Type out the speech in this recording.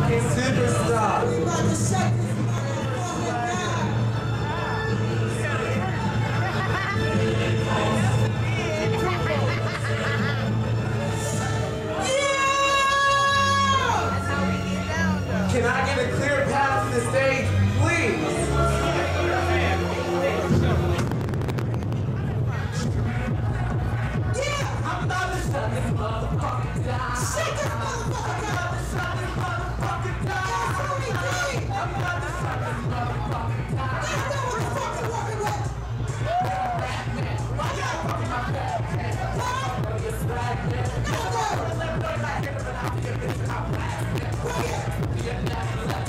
fucking superstar. Can I get a clear path to the stage, please? Yeah, I'm about to shut this motherfucker down. Shut this motherfucker down. I'm about to shut this motherfucker down. I'm about to shut this motherfucker down. Let's know what the fuck you're working with. Rap man, why y'all fucking my bad man? I know you're swag man. No, no. Let me know you're not here, but I'll be a bitch and I'll blast man. Bring it. Be a nasty left.